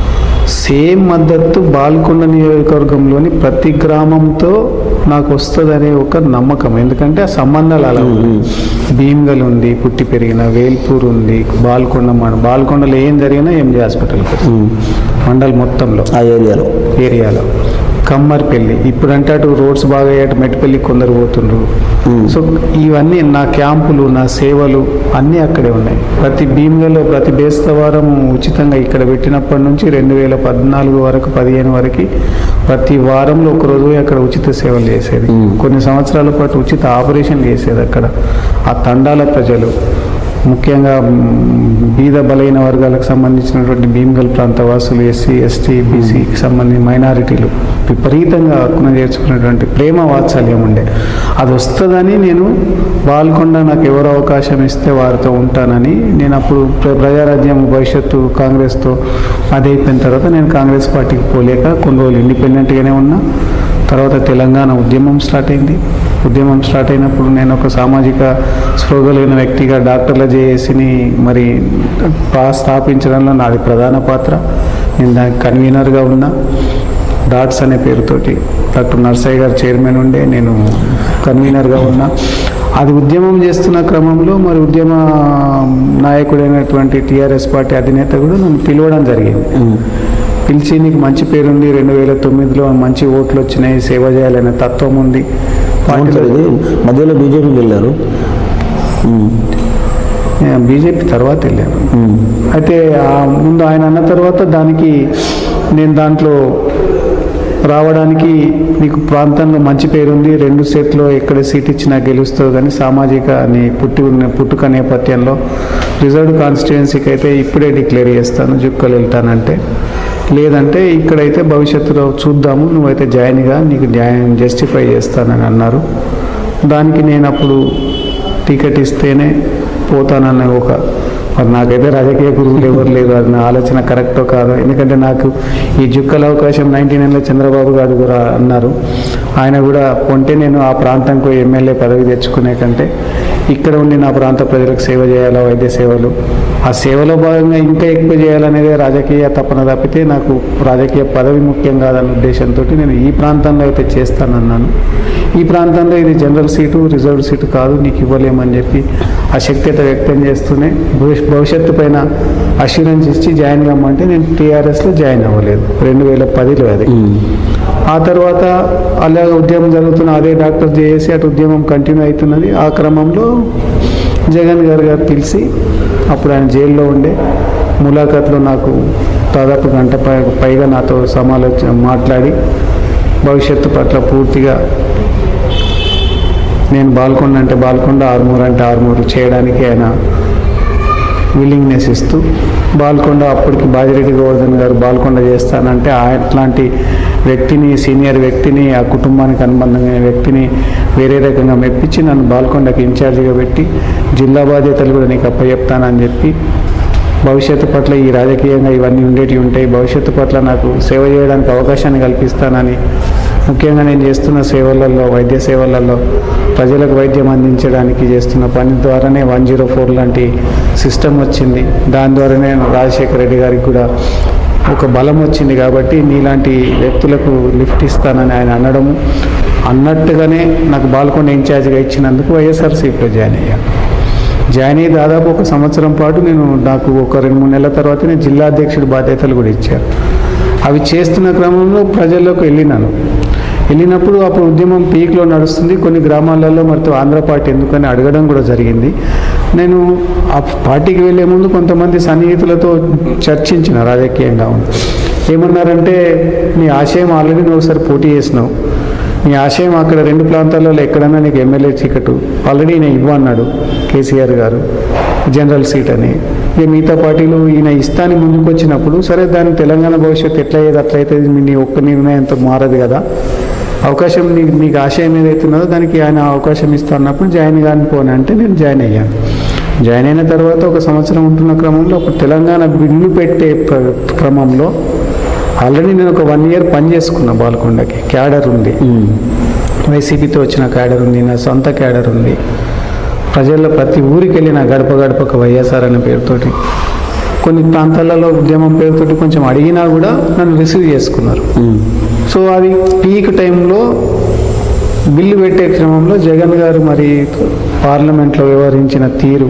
సేమ్ మద్దతు బాల్కొండ నియోజకవర్గంలోని ప్రతి గ్రామంతో నాకు వస్తుందనే ఒక నమ్మకం. ఎందుకంటే ఆ సంబంధాలు అలా ఉన్నాయి. భీమ్గల్ ఉంది, పుట్టి పెరిగిన వేల్పూర్ ఉంది, బాల్కొండలో ఏం జరిగినా ఎంజే హాస్పిటల్కి మండల్ మొత్తంలో ఆ ఏరియాలో కమ్మర్పల్లి, ఇప్పుడంటే అటు రోడ్స్ బాగా అయ్యాటు మెట్టిపల్లి కొందరు పోతుండ్రు. సో ఇవన్నీ నా క్యాంపులు, నా సేవలు అన్నీ అక్కడే ఉన్నాయి. ప్రతి భీమ్గల్లో ప్రతి బేస్తవారం ఉచితంగా ఇక్కడ పెట్టినప్పటి నుంచి 2014 వరకు 15 వరకు ప్రతి వారంలో ఒకరోజు అక్కడ ఉచిత సేవలు చేసేది. కొన్ని సంవత్సరాల పాటు ఉచిత ఆపరేషన్ చేసేది అక్కడ. ఆ తండాల ప్రజలు, ముఖ్యంగా బీద బలైన వర్గాలకు సంబంధించినటువంటి భీమ్గల్ ప్రాంత వాసులు, ఎస్సీ ఎస్టీ బీసీకి సంబంధించిన మైనారిటీలు విపరీతంగా హక్కున చేర్చుకునేటువంటి ప్రేమ వాత్సల్యం ఉండే. అది వస్తుందని నేను బాల్కొండ నాకు ఎవరు అవకాశం ఇస్తే వారితో ఉంటానని నేను అప్పుడు ప్రజారాజ్యం భవిష్యత్తు కాంగ్రెస్తో అది అయిపోయిన తర్వాత నేను కాంగ్రెస్ పార్టీకి పోలేక కొన్ని రోజులు ఇండిపెండెంట్గానే ఉన్నా. తర్వాత తెలంగాణ ఉద్యమం స్టార్ట్ అయింది. ఉద్యమం స్టార్ట్ అయినప్పుడు నేను ఒక సామాజిక స్పృహగలిగిన వ్యక్తిగా డాక్టర్ల జేఏసీని మరి స్థాపించడంలో నాది ప్రధాన పాత్ర. నేను దానికి కన్వీనర్గా ఉన్నా. డాట్స్ అనే పేరుతోటి డాక్టర్ నర్సయ్య గారు చైర్మన్ ఉండే, నేను కన్వీనర్గా ఉన్నా. అది ఉద్యమం చేస్తున్న క్రమంలో మరి ఉద్యమ నాయకుడైనటువంటి టీఆర్ఎస్ పార్టీ అధినేత కూడా నన్ను పిలవడం జరిగింది. పిలిచి నీకు మంచి పేరుంది, 2009లో మంచి ఓట్లు వచ్చినాయి, సేవ చేయాలనే తత్వం ఉంది. మధ్యలో బీజేపీకి వెళ్ళారు. బీజేపీ తర్వాత వెళ్ళాను. అయితే ముందు ఆయన అన్న తర్వాత దానికి నేను దాంట్లో రావడానికి నీకు ప్రాంతంలో మంచి పేరుంది, 2 సెట్లో ఎక్కడ సీట్ ఇచ్చినా గెలుస్తావు, కానీ సామాజిక నీ పుట్టుక నేపథ్యంలో రిజర్వ్డ్ కాన్స్టిట్యుయెన్సీకి అయితే ఇప్పుడే డిక్లేర్ చేస్తాను, జుక్కలు వెళ్తానంటే, లేదంటే ఇక్కడైతే భవిష్యత్తులో చూద్దాము, నువ్వైతే జాయిన్గా నీకు న్యాయం జస్టిఫై చేస్తానని అన్నారు. దానికి నేను అప్పుడు టికెట్ ఇస్తేనే పోతానన్న మరి నాకైతే రాజకీయ గురువులు ఎవరు లేరు. అది నా ఆలోచన కరెక్టో కాదో. ఎందుకంటే నాకు ఈ జుక్కల అవకాశం 99లో చంద్రబాబు గారు కూడా అన్నారు. ఆయన కూడా కొంటే నేను ఆ ప్రాంతంకు ఎమ్మెల్యే పదవి తెచ్చుకునే కంటే ఇక్కడ ఉండి నా ప్రాంత ప్రజలకు సేవ చేయాలా, వైద్య సేవలు, ఆ సేవలో భాగంగా ఇంకా ఎక్కువ చేయాలనేదే రాజకీయ తపన తప్పితే నాకు రాజకీయ పదవి ముఖ్యం కాదన్న ఉద్దేశంతో నేను ఈ ప్రాంతంలో అయితే చేస్తానన్నాను. ఈ ప్రాంతంలో ఇది జనరల్ సీటు, రిజర్వ్ సీటు కాదు, నీకు ఇవ్వలేమని చెప్పి ఆ శక్తిత వ్యక్తం చేస్తూనే భవిష్యత్తు పైన అష్యూరెన్స్ ఇచ్చి జాయిన్ కమ్మంటే నేను టీఆర్ఎస్లో జాయిన్ అవ్వలేదు 2010లో. అది ఆ తర్వాత అలా ఉద్యమం జరుగుతున్న అదే డాక్టర్ చేసి అటు ఉద్యమం కంటిన్యూ అవుతున్నది. ఆ క్రమంలో జగన్ గారు పిలిచి, అప్పుడు ఆయన జైల్లో ఉండే, ములాఖాత్లో నాకు దాదాపు గంట పైగా నాతో మాట్లాడి భవిష్యత్తు పట్ల పూర్తిగా నేను బాల్కొండ అంటే బాల్కొండ, ఆర్మూర్ అంటే ఆర్మూర్ చేయడానికి ఆయన విల్లింగ్నెస్ ఇస్తూ, బాల్కొండ అప్పటికి బాజిరెడ్డి గోవర్ధన్ గారు బాల్కొండ చేస్తానంటే అట్లాంటి వ్యక్తిని, సీనియర్ వ్యక్తిని, ఆ కుటుంబానికి అనుబంధమైన వ్యక్తిని వేరే రకంగా మెప్పించి నన్ను బాల్కొండకి ఇన్ఛార్జిగా పెట్టి జిల్లా బాధ్యతలు కూడా నీకు అప్పచెప్తానని చెప్పి, భవిష్యత్తు పట్ల ఈ రాజకీయంగా ఇవన్నీ ఉండేటివి ఉంటాయి, భవిష్యత్తు పట్ల నాకు సేవ చేయడానికి అవకాశాన్ని కల్పిస్తానని, ముఖ్యంగా నేను చేస్తున్న సేవలలో, వైద్య సేవలలో ప్రజలకు వైద్యం అందించడానికి చేస్తున్న పని ద్వారానే 104 లాంటి సిస్టమ్ వచ్చింది. దాని ద్వారానే రాజశేఖర రెడ్డి గారికి కూడా ఒక బలం వచ్చింది. కాబట్టి నీలాంటి వ్యక్తులకు లిఫ్ట్ ఇస్తానని ఆయన అనడము, అన్నట్టుగానే నాకు బాల్కొండ ఇన్ఛార్జిగా ఇచ్చినందుకు వైఎస్ఆర్సీపీలో జాయిన్ అయ్యాను. జాయిన్ అయ్యి దాదాపు 1 సంవత్సరం పాటు నాకు ఒక 2-3 నెలల తర్వాత నేను జిల్లా అధ్యక్షుడి బాధ్యతలు కూడా ఇచ్చాను. అవి చేస్తున్న క్రమంలో ప్రజల్లోకి వెళ్ళినప్పుడు అప్పుడు ఉద్యమం పీక్లో నడుస్తుంది. కొన్ని గ్రామాలలో మరి ఆంధ్ర పార్టీ ఎందుకని అడగడం కూడా జరిగింది. నేను ఆ పార్టీకి వెళ్ళే ముందు కొంతమంది సన్నిహితులతో చర్చించిన రాజకీయంగా ఉంది. ఏమన్నారంటే, నీ ఆశయం ఆల్రెడీ నువ్వు ఒకసారి పోటీ చేసినావు, నీ ఆశయం అక్కడ 2 ప్రాంతాలలో ఎక్కడన్నా నీకు ఎమ్మెల్యే టికెట్ ఆల్రెడీ ఈయన ఇవ్వన్నాడు కేసీఆర్ గారు, జనరల్ సీట్ అని. ఇక మిగతా పార్టీలు ఈయన ఇస్తాని ముందుకు వచ్చినప్పుడు, సరే దాని తెలంగాణ భవిష్యత్తు ఎట్లా అయ్యేది అట్లయితే నీ ఒక్క నిర్ణయంతో మారదు కదా, అవకాశం నీకు ఆశయం ఏదైతే ఉన్నదో దానికి ఆయన అవకాశం ఇస్తా అన్నప్పుడు జాయిన్ కానీ పోనీ అంటే నేను జాయిన్ అయ్యాను. జాయిన్ అయిన తర్వాత 1 సంవత్సరం ఉంటున్న క్రమంలో అప్పుడు తెలంగాణ బిల్లు పెట్టే క్రమంలో ఆల్రెడీ నేను ఒక 1 ఇయర్ పని చేసుకున్నా. బాల్కొండకి క్యాడర్ ఉంది, వైసీపీతో వచ్చిన క్యాడర్ ఉంది, నా సొంత క్యాడర్ ఉంది. ప్రజల్లో ప్రతి ఊరికి వెళ్ళిన గడప గడపక వైఎస్ఆర్ అనే పేరుతోటి, కొన్ని ప్రాంతాలలో ఉద్యమం పేరుతోటి కొంచెం అడిగినా కూడా నన్ను రిసీవ్ చేసుకున్నారు. సో అది పీక్ టైంలో బిల్లు పెట్టే క్రమంలో జగన్ గారు మరి పార్లమెంట్లో వ్యవహరించిన తీరు,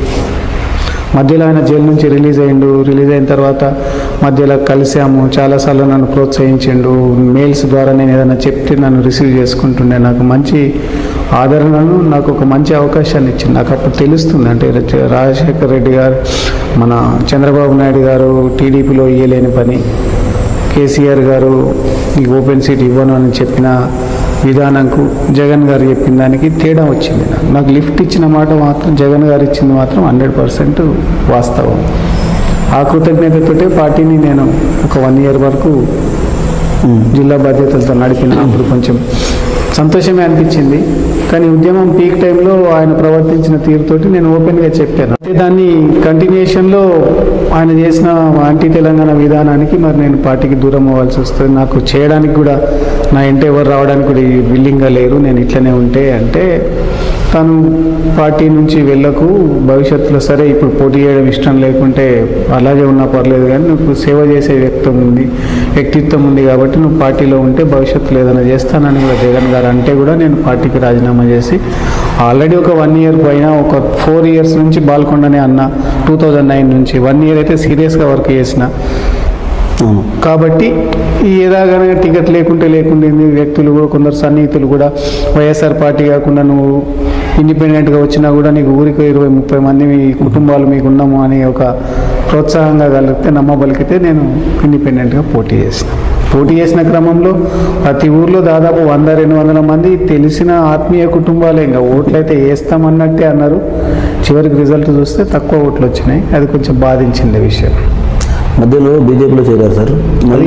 మధ్యలో ఆయన జైలు నుంచి రిలీజ్ అయిన తర్వాత మధ్యలో కలిసాము, చాలాసార్లు నన్ను ప్రోత్సహించిండు, మెయిల్స్ ద్వారా నేను ఏదైనా చెప్తే నన్ను రిసీవ్ చేసుకుంటుండే, నాకు మంచి ఆదరణను, నాకు ఒక మంచి అవకాశాన్ని ఇచ్చింది. నాకు అప్పుడు తెలుస్తుంది అంటే రాజశేఖర రెడ్డి గారు, మన చంద్రబాబు నాయుడు గారు టీడీపీలో ఇయ్యలేని పని, కేసీఆర్ గారు ఈ ఓపెన్ సీట్ ఇవ్వను అని చెప్పిన విధానంకు జగన్ గారు చెప్పిన దానికి తేడా వచ్చింది. నాకు లిఫ్ట్ ఇచ్చిన మాట మాత్రం, జగన్ గారు ఇచ్చింది మాత్రం 100% వాస్తవం. ఆ కృతజ్ఞతతోటే పార్టీని నేను ఒక 1 ఇయర్ వరకు జిల్లా బాధ్యతలతో నడిపిన. అప్పుడు కొంచెం సంతోషమే అనిపించింది. కానీ ఉద్యమం పీక్ టైంలో ఆయన ప్రవర్తించిన తీరుతోటి నేను ఓపెన్గా చెప్పాను. అయితే దాన్ని కంటిన్యూషన్లో ఆయన చేసిన యాంటీ తెలంగాణ విధానానికి మరి నేను పార్టీకి దూరం అవ్వాల్సి వస్తుంది. నాకు చేయడానికి కూడా నా ఇంటి ఎవరు రావడానికి కూడా విల్లింగ్గా లేరు, నేను ఇట్లనే ఉంటే అంటే తను పార్టీ నుంచి వెళ్ళకు, భవిష్యత్తులో సరే ఇప్పుడు పోటీ చేయడం ఇష్టం లేకుంటే అలాగే ఉన్నా పర్లేదు, కానీ నువ్వు సేవ చేసే వ్యక్తిత్వం ఉంది కాబట్టి నువ్వు పార్టీలో ఉంటే భవిష్యత్తులో ఏదైనా చేస్తానని కూడా జగన్ గారు అంటే కూడా నేను పార్టీకి రాజీనామా చేసి ఆల్రెడీ ఒక 1 ఇయర్ పైన ఒక 4 ఇయర్స్ నుంచి బాల్కొండనే అన్న, 2009 నుంచి 1 ఇయర్ అయితే సీరియస్గా వర్క్ చేసిన. కాబట్టి ఏదాగానే టికెట్ లేకుంటే వ్యక్తులు కూడా, కొందరు సన్నిహితులు కూడా వైఎస్ఆర్ పార్టీ కాకుండా నువ్వు ఇండిపెండెంట్గా వచ్చినా కూడా నీకు ఊరికి 20-30 మంది మీ కుటుంబాలు మీకు ఉన్నాము అని ఒక ప్రోత్సాహంగా కలిగితే నమ్మబలికితే నేను ఇండిపెండెంట్గా పోటీ చేసిన క్రమంలో ప్రతి ఊర్లో దాదాపు 100-200 మంది తెలిసిన ఆత్మీయ కుటుంబాలే, ఇంకా ఓట్లు అయితే వేస్తామన్నట్టే అన్నారు. చివరికి రిజల్ట్ చూస్తే తక్కువ ఓట్లు వచ్చినాయి. అది కొంచెం బాధించింది విషయం. మధ్యలో బీజేపీలో చేరారు సార్, మళ్ళీ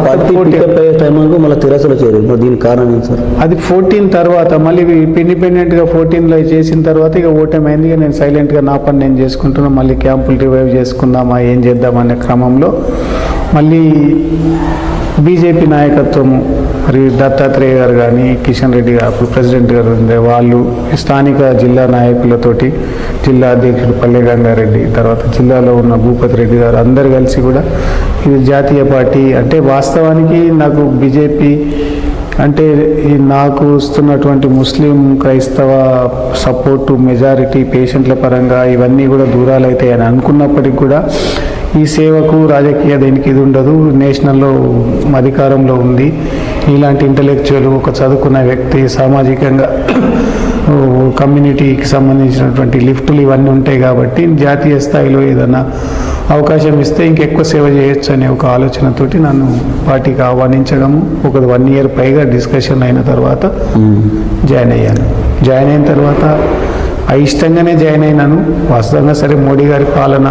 టైంలో మళ్ళీ తెరాసలో చేరారు. దీనికి కారణం ఏంటి సార్? అది 14 తర్వాత మళ్ళీ ఇండిపెండెంట్గా 14లో చేసిన తర్వాత ఇక ఓటమైంది. ఇక నేను సైలెంట్గా నా పని నేను చేసుకుంటున్నా. మళ్ళీ క్యాంపులు రివైవ్ చేసుకుందామా, ఏం చేద్దామనే క్రమంలో మళ్ళీ బీజేపీ నాయకత్వము మరి దత్తాత్రేయ గారు కానీ, కిషన్ రెడ్డి గారు అప్పుడు ప్రెసిడెంట్ గారు ఉండే వాళ్ళు, స్థానిక జిల్లా నాయకులతోటి, జిల్లా అధ్యక్షుడు పల్లె గంగారెడ్డి, తర్వాత జిల్లాలో ఉన్న భూపతి రెడ్డి గారు అందరు కలిసి కూడా ఇది జాతీయ పార్టీ అంటే వాస్తవానికి నాకు బీజేపీ అంటే నాకు వస్తున్నటువంటి ముస్లిం క్రైస్తవ సపోర్టు మెజారిటీ పేషెంట్ల పరంగా ఇవన్నీ కూడా దూరాలు అవుతాయి అని అనుకున్నప్పటికీ కూడా ఈ సేవకు రాజకీయ దేనికి ఇది ఉండదు, నేషనల్లో అధికారంలో ఉంది, ఇలాంటి ఇంటలెక్చువల్ ఒక చదువుకున్న వ్యక్తి సామాజికంగా కమ్యూనిటీకి సంబంధించినటువంటి లిఫ్టులు ఇవన్నీ ఉంటాయి కాబట్టి జాతీయ స్థాయిలో ఏదైనా అవకాశం ఇస్తే ఇంకెక్కువ సేవ చేయొచ్చు అనే ఒక ఆలోచనతోటి నన్ను పార్టీకి ఆహ్వానించడము, ఒక 1 year పైగా డిస్కషన్ అయిన తర్వాత జాయిన్ అయ్యాను. జాయిన్ అయిన తర్వాత ఇష్టంగానే జాయిన్ అయినాను. వాస్తవంగా సరే మోడీ గారి పాలన,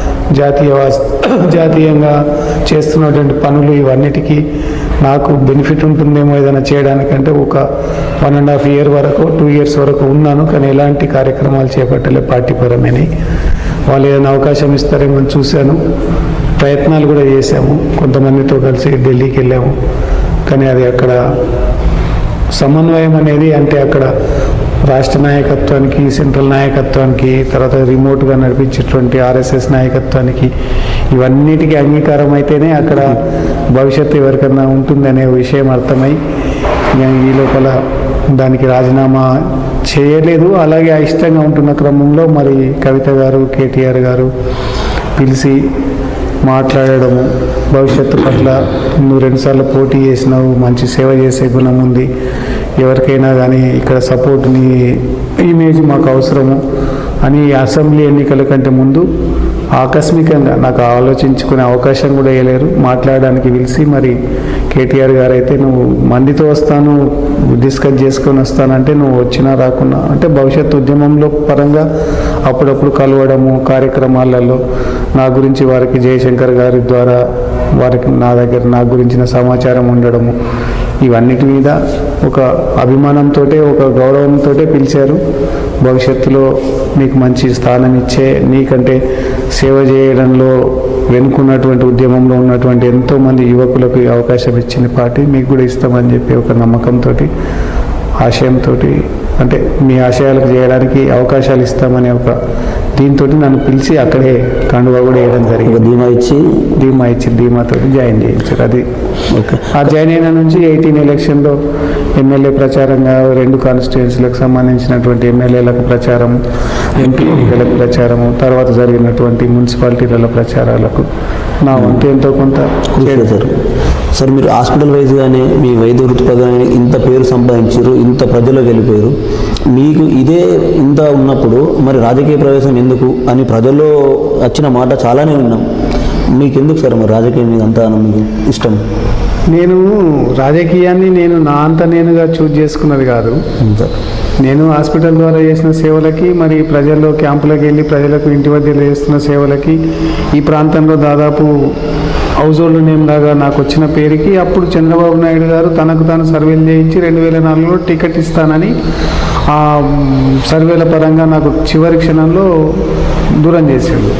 జాతీయంగా చేస్తున్నటువంటి పనులు ఇవన్నిటికీ నాకు బెనిఫిట్ ఉంటుందేమో ఏదైనా చేయడానికంటే ఒక 1.5 year వరకు 2 years వరకు ఉన్నాను. కానీ ఎలాంటి కార్యక్రమాలు చేపట్టలే పార్టీ పరమని. వాళ్ళు ఏదైనా అవకాశం ఇస్తారేమో అని చూశాను, ప్రయత్నాలు కూడా చేశాము, కొంతమందితో కలిసి ఢిల్లీకి వెళ్ళాము. కానీ అది అక్కడ సమన్వయం అనేది అంటే అక్కడ రాష్ట్ర నాయకత్వానికి, సెంట్రల్ నాయకత్వానికి, తర్వాత రిమోట్గా నడిపించేటువంటి ఆర్ఎస్ఎస్ నాయకత్వానికి ఇవన్నిటికీ అంగీకారం అయితేనే అక్కడ భవిష్యత్తు ఎవరికన్నా ఉంటుందనే విషయం అర్థమై ఈ లోపల దానికి రాజీనామా చేయలేదు. అలాగే ఇష్టంగా ఉంటున్న క్రమంలో మరి కవిత గారు, కేటీఆర్ గారు పిలిచి మాట్లాడడము, భవిష్యత్తు పట్ల నువ్వు 2 సార్లు పోటీ చేసినావు, మంచి సేవ చేసే గుణం ఉంది, ఎవరికైనా కానీ ఇక్కడ సపోర్ట్ నీ ఇమేజ్ మాకు అవసరము అని అసెంబ్లీ ఎన్నికల కంటే ముందు ఆకస్మికంగా నాకు ఆలోచించుకునే అవకాశం కూడా ఇవ్వలేరు. మాట్లాడడానికి పిలిచి మరి కేటీఆర్ గారు అయితే నువ్వు మందితో వస్తాను, డిస్కస్ చేసుకొని వస్తానంటే నువ్వు వచ్చినా రాకున్నా అంటే భవిష్యత్తు ఉద్యమంలో పరంగా అప్పుడప్పుడు కలవడము, కార్యక్రమాలలో నా గురించి వారికి జయశంకర్ గారి ద్వారా వారికి నా గురించిన సమాచారం ఉండడము, ఇవన్నిటి మీద ఒక అభిమానంతో, ఒక గౌరవంతో పిలిచారు. భవిష్యత్తులో నీకు మంచి స్థానం ఇచ్చే, నీకంటే సేవ చేయడంలో వెనుకున్నటువంటి ఉద్యమంలో ఉన్నటువంటి ఎంతోమంది యువకులకు అవకాశం ఇచ్చిన పార్టీ మీకు కూడా ఇస్తామని చెప్పి ఒక నమ్మకంతో, ఆశయంతో, అంటే మీ ఆశయాలకు చేయడానికి అవకాశాలు ఇస్తామనే ఒక దీంతో నన్ను పిలిచి అక్కడే కండువా కూడా వేయడం జరిగింది. ధీమాతో జాయిన్ చేయించారు. అది ఆ జాయిన్ అయిన నుంచి 18 ఎలక్షన్లో ఎమ్మెల్యే ప్రచారంగా 2 కాన్స్టిట్యుయెన్సీలకు సంబంధించినటువంటి ఎమ్మెల్యేలకు ప్రచారం, ఎంపీ ఎన్నికలకు ప్రచారము, తర్వాత జరిగినటువంటి మున్సిపాలిటీల ప్రచారాలకు నా వంతు ఎంతో కొంత చేశారు. సార్ మీరు హాస్పిటల్ వైజ్గానే మీ వైద్య వృత్తిపరంగానే ఇంత పేరు సంపాదించారు, ఇంత ప్రజలకు వెళ్ళిపోయారు. మీకు ఇదే ఇంత ఉన్నప్పుడు మరి రాజకీయ ప్రవేశం ఎందుకు అని ప్రజల్లో వచ్చిన మాట చాలానే విన్నాం. మీకు ఎందుకు సార్ మరి రాజకీయం మీద అంత ఇష్టం? నేను రాజకీయాన్ని నా అంత నేనుగా చూజ్ చేసుకున్నది కాదు. నేను హాస్పిటల్ ద్వారా చేసిన సేవలకి, మరి ప్రజల్లో క్యాంపులకు వెళ్ళి ప్రజలకు ఇంటి వద్దలో చేస్తున్న సేవలకి, ఈ ప్రాంతంలో దాదాపు హౌస్ హోల్డ్ నేమ్ లాగా నాకు వచ్చిన పేరుకి అప్పుడు చంద్రబాబు నాయుడు గారు తనకు తాను సర్వేలు చేయించి 2004లో టికెట్ ఇస్తానని ఆ సర్వేల పరంగా నాకు చివరి క్షణంలో దూరం చేశాడు.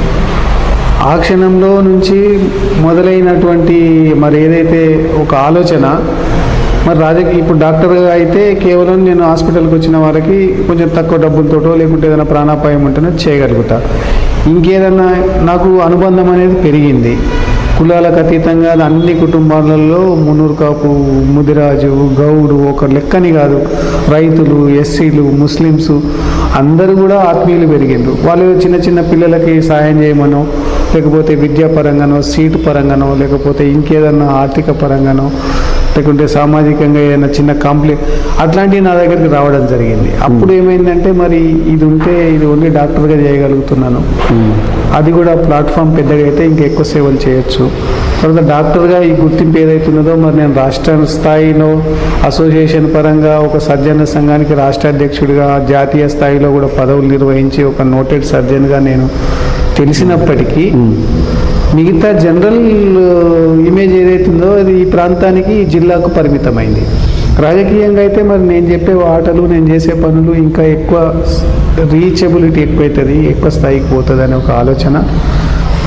ఆ క్షణంలో నుంచి మొదలైనటువంటి మరి ఏదైతే ఒక ఆలోచన, మరి రాజకీయ ఇప్పుడు డాక్టర్గా అయితే కేవలం నేను హాస్పిటల్కి వచ్చిన వారికి కొంచెం తక్కువ డబ్బులతోటో లేకుంటే ఏదైనా ప్రాణాపాయం ఉంటేనే చేయగలుగుతా. ఇంకేదన్నా నాకు అనుబంధం అనేది పెరిగింది. కులాలకు అతీతంగా అన్ని కుటుంబాలలో మున్నూరు కాపు, ముదిరాజు, గౌడు ఒక లెక్కని కాదు, రైతులు, ఎస్సీలు, ముస్లిమ్స్ అందరూ కూడా ఆత్మీయులు పెరిగిండ్రు. వాళ్ళు చిన్న చిన్న పిల్లలకి సాయం చేయమనో, లేకపోతే విద్యాపరంగానో, సీటు పరంగానో, లేకపోతే ఇంకేదన్నా ఆర్థిక పరంగానో, లేకుంటే సామాజికంగా ఏదైనా చిన్న కాంప్లెక్స్ అట్లాంటివి నా దగ్గరికి రావడం జరిగింది. అప్పుడు ఏమైందంటే మరి ఇది ఉంటే ఇది ఓన్లీ డాక్టర్గా చేయగలుగుతున్నాను, అది కూడా ప్లాట్ఫామ్ పెద్దగా అయితే ఇంకా ఎక్కువ సేవలు చేయొచ్చు. తర్వాత డాక్టర్గా ఈ గుర్తింపు ఏదైతున్నదో మరి నేను రాష్ట్ర స్థాయిలో అసోసియేషన్ పరంగా ఒక సర్జన్ల సంఘానికి రాష్ట్ర అధ్యక్షుడిగా, జాతీయ స్థాయిలో కూడా పదవులు నిర్వహించి ఒక నోటెడ్ సర్జన్గా నేను తెలిసినప్పటికీ మిగతా జనరల్ ఇమేజ్ ఏదైతుందో అది ఈ ప్రాంతానికి, ఈ జిల్లాకు పరిమితమైంది. రాజకీయంగా అయితే మరి నేను చెప్పే ఆటలు, నేను చేసే పనులు ఇంకా ఎక్కువ రీచబిలిటీ ఎక్కువైతుంది, ఎక్కువ స్థాయికి పోతుంది అనే ఒక ఆలోచన,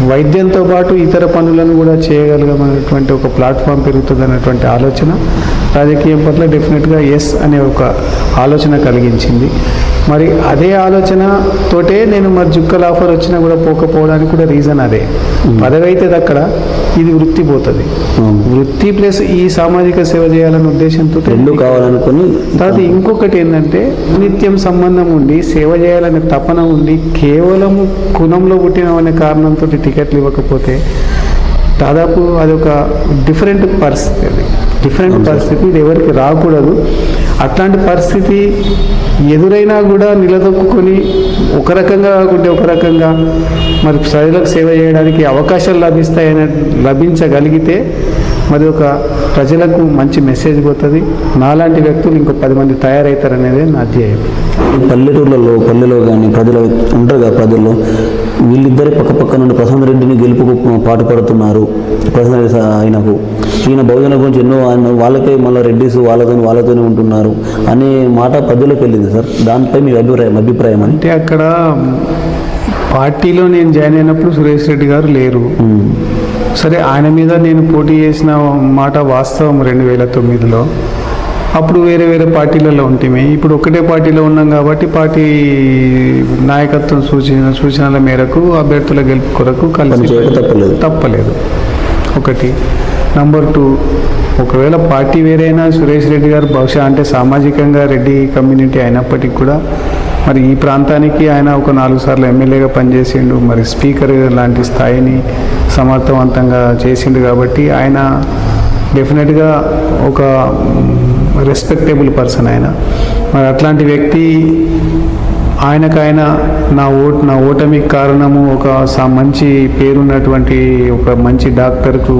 వైద్యంతో పాటు ఇతర పనులను కూడా చేయగలగమనేటువంటి ఒక ప్లాట్ఫామ్ పెరుగుతుంది అనేటువంటి ఆలోచన రాజకీయం పట్ల డెఫినెట్గా ఎస్ అనే ఒక ఆలోచన కలిగించింది. మరి అదే ఆలోచన తోటే నేను మరి జుక్కల ఆఫర్ వచ్చినా కూడా పోకపోవడానికి కూడా రీజన్ అదే. పదవి అయితే అక్కడ, ఇది వృత్తి పోతుంది. వృత్తి ప్లస్ ఈ సామాజిక సేవ చేయాలనే ఉద్దేశంతో రెండు కావాలనుకుని. తర్వాత ఇంకొకటి ఏంటంటే నిత్యం సంబంధం ఉండి సేవ చేయాలనే తపన ఉండి కేవలం కులంలో పుట్టినమనే కారణంతో టికెట్లు ఇవ్వకపోతే దాదాపు అదొక డిఫరెంట్ పరిస్థితి. అది డిఫరెంట్ పరిస్థితి, ఇది ఎవరికి రాకూడదు. అట్లాంటి పరిస్థితి ఎదురైనా కూడా నిలదొక్కుని ఒక రకంగా కాకుంటే ఒక రకంగా మరి ప్రజలకు సేవ చేయడానికి అవకాశాలు లభించగలిగితే మరి ఒక ప్రజలకు మంచి మెసేజ్ పోతుంది. నాలాంటి వ్యక్తులు ఇంకో 10 మంది తయారవుతారనేదే నా ధ్యేయం. పల్లెటూర్లలో పల్లెలో కానీ ప్రజలు ఉంటారు కదా, ప్రజల్లో వీళ్ళిద్దరే పక్క నుండి ప్రశాంత్ రెడ్డిని గెలుపుకు పాటుపడుతున్నారు. ప్రశాంత్ రెడ్డి ఆయనకు ఈయన బహుజన గురించి ఎన్నో ఆయన వాళ్ళకే మళ్ళీ రెడ్డిస్ వాళ్ళతోనే ఉంటున్నారు అనే మాట ప్రజలకు వెళ్ళింది సార్. దానిపై మీ అభిప్రాయం అంటే అక్కడ పార్టీలో నేను జాయిన్ అయినప్పుడు సురేష్ రెడ్డి గారు లేరు. సరే, ఆయన మీద నేను పోటీ చేసిన మాట వాస్తవం 2009లో. అప్పుడు వేరే వేరే పార్టీలలో ఉంటేమే, ఇప్పుడు ఒకటే పార్టీలో ఉన్నాం కాబట్టి పార్టీ నాయకత్వం సూచనల మేరకు అభ్యర్థుల గెలుపు కొరకు కలిసి తప్పలేదు. ఒకటి. నంబర్ 2, ఒకవేళ పార్టీ వేరైనా సురేష్ రెడ్డి గారు బహుశా అంటే సామాజికంగా రెడ్డి కమ్యూనిటీ అయినప్పటికీ కూడా మరి ఈ ప్రాంతానికి ఆయన ఒక 4 సార్లు ఎమ్మెల్యేగా పనిచేసిండు. మరి స్పీకర్ లాంటి స్థాయిని సమర్థవంతంగా చేసిండు కాబట్టి ఆయన డెఫినెట్గా ఒక రెస్పెక్టబుల్ పర్సన్ ఆయన. మరి అట్లాంటి వ్యక్తి ఆయన నా ఓటమికి కారణము ఒక మంచి పేరున్నటువంటి ఒక మంచి డాక్టర్కు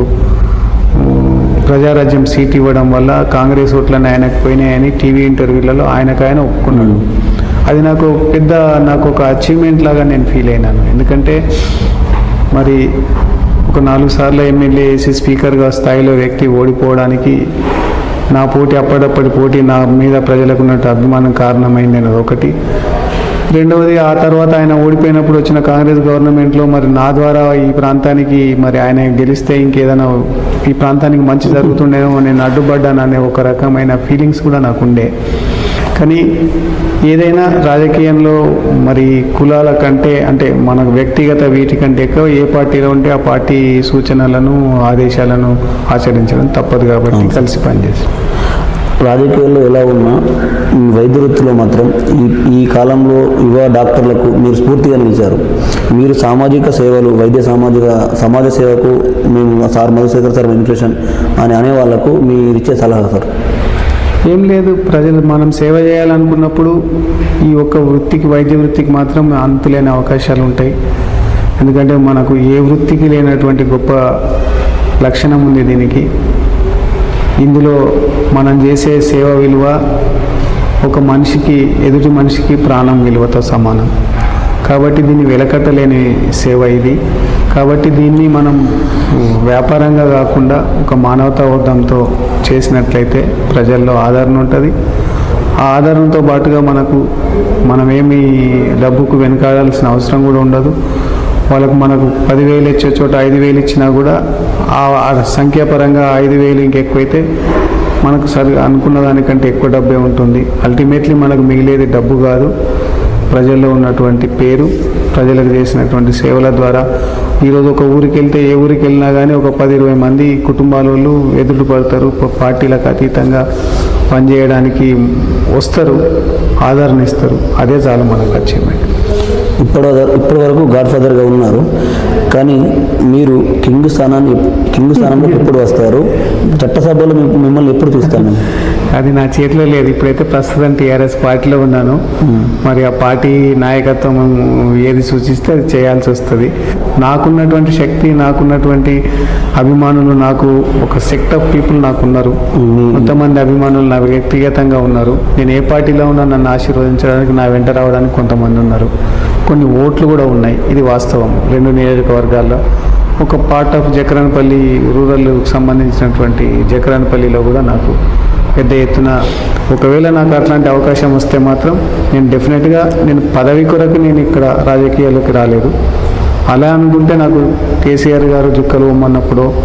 ప్రజారాజ్యం సీట్ ఇవ్వడం వల్ల కాంగ్రెస్ ఓట్లను ఆయనకు పోయినాయని టీవీ ఇంటర్వ్యూలలో ఆయన ఒప్పుకున్నాడు. అది నాకు ఒక అచీవ్మెంట్ లాగా నేను ఫీల్ అయినాను. ఎందుకంటే మరి ఒక 4 సార్లు ఎమ్మెల్యే వేసి స్పీకర్గా స్థాయిలో వ్యక్తి ఓడిపోవడానికి నా అప్పటి పోటీ నా మీద ప్రజలకు ఉన్నట్టు అభిమానం కారణమైంది అనేది ఒకటి. రెండవది, ఆ తర్వాత ఆయన ఓడిపోయినప్పుడు వచ్చిన కాంగ్రెస్ గవర్నమెంట్లో మరి నా ద్వారా ఈ ప్రాంతానికి మరి ఆయన గెలిస్తే ఇంకేదైనా ఈ ప్రాంతానికి మంచి జరుగుతుండేమో నేను అడ్డుపడ్డాననే ఒక రకమైన ఫీలింగ్స్ కూడా నాకుండే. కానీ ఏదైనా రాజకీయంలో మరి కులాల కంటే అంటే మన వ్యక్తిగత వీటికంటే ఎక్కువ ఏ పార్టీలో ఉంటే ఆ పార్టీ సూచనలను ఆదేశాలను ఆచరించడం తప్పదు కాబట్టి కలిసి పనిచేస్తాం. రాజకీయాల్లో ఎలా ఉన్నా వైద్య వృత్తిలో మాత్రం ఈ కాలంలో యువ డాక్టర్లకు మీరు స్ఫూర్తిగా నిలిచారు. మీరు సామాజిక సేవలు సమాజ సేవకు మేము సార్ మధుశేఖర్ సార్ వెంకటేషన్ అని అనే వాళ్ళకు మీరు ఇచ్చే సలహా సార్? ఏం లేదు, ప్రజలు మనం సేవ చేయాలనుకున్నప్పుడు ఈ ఒక్క వృత్తికి వైద్య వృత్తికి మాత్రం అంతులేని అవకాశాలు ఉంటాయి. ఎందుకంటే మనకు ఏ వృత్తికి లేనటువంటి గొప్ప లక్షణం ఉంది దీనికి. ఇందులో మనం చేసే సేవ విలువ ఒక మనిషికి ఎదుటి మనిషికి ప్రాణం విలువతో సమానం కాబట్టి దీన్ని వెలకట్టలేని సేవ ఇది. కాబట్టి దీన్ని మనం వ్యాపారంగా కాకుండా ఒక మానవతాబోధంతో చేసినట్లయితే ప్రజల్లో ఆదరణ ఉంటుంది. ఆ ఆదరణతో పాటుగా మనమేమి డబ్బుకు వెనకాడాల్సిన అవసరం కూడా ఉండదు. మనకు 10,000 ఇచ్చే చోట 5,000 ఇచ్చినా కూడా ఆ సంఖ్యాపరంగా 5,000 ఇంకెక్కువైతే మనకు అనుకున్న దానికంటే ఎక్కువ డబ్బే ఉంటుంది. అల్టిమేట్లీ మనకు మిగిలేది డబ్బు కాదు, ప్రజల్లో ఉన్నటువంటి పేరు, ప్రజలకు చేసినటువంటి సేవల ద్వారా. ఈరోజు ఒక ఊరికి వెళ్తే ఏ ఊరికి వెళ్ళినా కానీ ఒక 10-20 మంది కుటుంబాల వాళ్ళు ఎదురు పడతారు, పార్టీలకు అతీతంగా పనిచేయడానికి వస్తారు, ఆదరణ ఇస్తారు. అదే చాలు మనకు అచీవ్మెంట్. ఇప్పటి వరకు గాడ్ ఫాదర్గా ఉన్నారు, కానీ మీరు కింగ్ స్థానంలో ఎప్పుడు వస్తారు? చట్టసభలో మిమ్మల్ని ఎప్పుడు చూస్తాను? అది నా చేతిలో లేదు. ఇప్పుడైతే ప్రస్తుతం టీఆర్ఎస్ పార్టీలో ఉన్నాను. మరి ఆ పార్టీ నాయకత్వం ఏది సూచిస్తే అది చేయాల్సి వస్తుంది. నాకున్నటువంటి శక్తి, నాకున్నటువంటి అభిమానులు, నాకు ఒక సెక్ట్ ఆఫ్ పీపుల్ నాకున్నారు. కొంతమంది అభిమానులు నా వ్యక్తిగతంగా ఉన్నారు. నేను ఏ పార్టీలో ఉన్నా నన్ను ఆశీర్వదించడానికి, నా వెంట రావడానికి కొంతమంది ఉన్నారు. కొన్ని ఓట్లు కూడా ఉన్నాయి, ఇది వాస్తవం. 2 నియోజకవర్గాల్లో ఒక పార్ట్ ఆఫ్ జకరాన్పల్లి రూరల్కి సంబంధించినటువంటి జకరాన్పల్లిలో కూడా నాకు పెద్ద ఎత్తున ఒకవేళ నాకు అట్లాంటి అవకాశం వస్తే మాత్రం నేను డెఫినెట్గా పదవి కొరకు నేను ఇక్కడ రాజకీయాల్లోకి రాలేదు. అలా అనుకుంటే నాకు కేసీఆర్ గారు జుక్కలు ఉమ్మన్నప్పుడు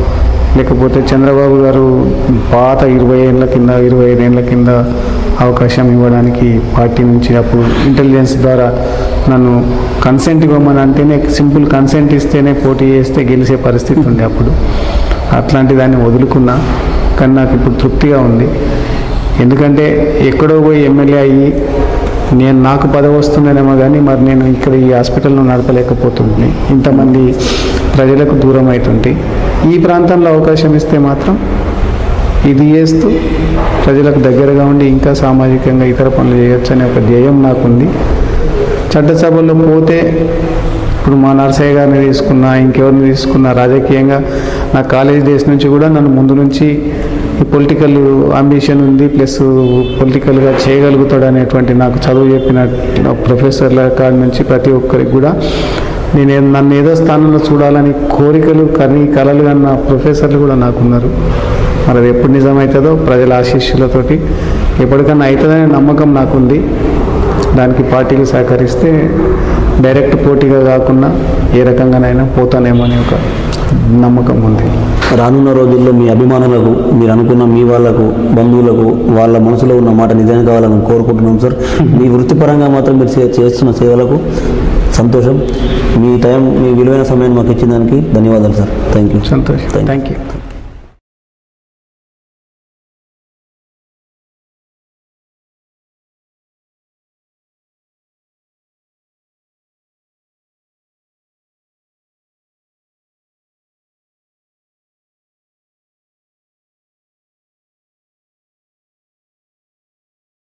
లేకపోతే చంద్రబాబు గారు పాత 20 ఏళ్ళ కింద 25 ఏళ్ళ కింద అవకాశం ఇవ్వడానికి పార్టీ నుంచి అప్పుడు ఇంటెలిజెన్స్ ద్వారా నన్ను కన్సెంట్ ఇవ్వమని అంటేనే సింపుల్ కన్సెంట్ ఇస్తేనే పోటీ చేస్తే గెలిచే పరిస్థితి ఉంది అప్పుడు. అట్లాంటి దాన్ని వదులుకున్నా, కానీ నాకు ఇప్పుడు తృప్తిగా ఉంది. ఎందుకంటే ఎక్కడో పోయి ఎమ్మెల్యే అయ్యి నాకు పదవి వస్తుందనేమో కానీ మరి నేను ఇక్కడ ఈ హాస్పిటల్ను నడపలేకపోతుంది, ఇంతమంది ప్రజలకు దూరం అవుతుంది. ఈ ప్రాంతంలో అవకాశం ఇస్తే మాత్రం ఇది చేస్తూ ప్రజలకు దగ్గరగా ఉండి ఇంకా సామాజికంగా ఇతర పనులు చేయొచ్చు అనే ఒక ధ్యేయం నాకుంది. చట్టసభల్లో పోతే ఇప్పుడు మా నరసయ్య గారిని తీసుకున్నా, ఇంకెవరిని తీసుకున్నా, రాజకీయంగా నా కాలేజ్ డేస్ నుంచి కూడా నన్ను ముందు నుంచి పొలిటికల్ అంబిషన్ ఉంది, ప్లస్ పొలిటికల్గా చేయగలుగుతాడు అనేటువంటి నాకు చదువు చెప్పిన ప్రొఫెసర్ల కాడి నుంచి ప్రతి ఒక్కరికి కూడా నన్ను ఏదో స్థానంలో చూడాలని కోరికలు కలలు కన్న ప్రొఫెసర్లు కూడా నాకున్నారు. మరి అది ఎప్పుడు నిజమవుతుందో ప్రజల ఆశీస్సులతోటి ఎప్పటికన్నా అవుతుందనే నమ్మకం నాకుంది. దానికి పార్టీలు సహకరిస్తే డైరెక్ట్ పోటీగా కాకుండా ఏ రకంగానైనా పోతానేమో అనే ఒక నమ్మకం ఉంది. రానున్న రోజుల్లో మీ అభిమానులకు, మీరు అనుకున్న మీ వాళ్ళకు, బంధువులకు వాళ్ళ మనసులో ఉన్న మాట నిజంగా కావాలని కోరుకుంటున్నాం సార్. మీ వృత్తిపరంగా మాత్రం మీరు చేస్తున్న సేవలకు సంతోషం. మీ విలువైన సమయాన్ని మాకు ఇచ్చిన దానికి ధన్యవాదాలు సార్. Thank you. సంతోషం. Thank you.